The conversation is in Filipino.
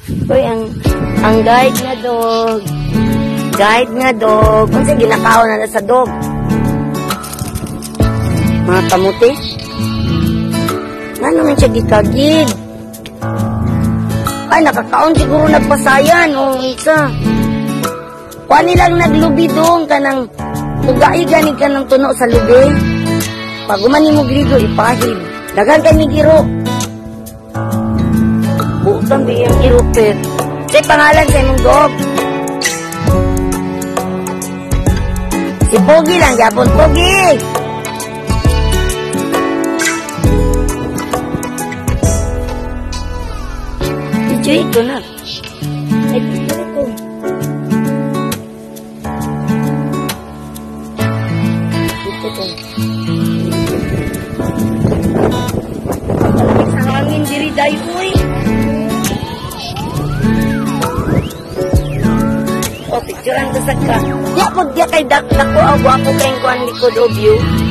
Uy, ang guide nga dog. Guide nga dog. Kung sa ginakaon na sa dog. Mga kamuti. Nga naman siya gikagid. Ay, nakakaon siguro nagpasayan. O, isa. Kuha nilang naglubi doon ka ng ugaiganig ka ng tuno sa lubi. Pag umanimog ligo, ipahid. Dagan ka ni Giro. Buutang biyang Giro, pet. Say pangalan sa imong dog. Si Pogi lang, yapon Pogi. Ito ito na. Ito. Sa hangin diri day uy. O picturean ko sa ka. Ya pag dia kay dako ako kay kuan likod of you.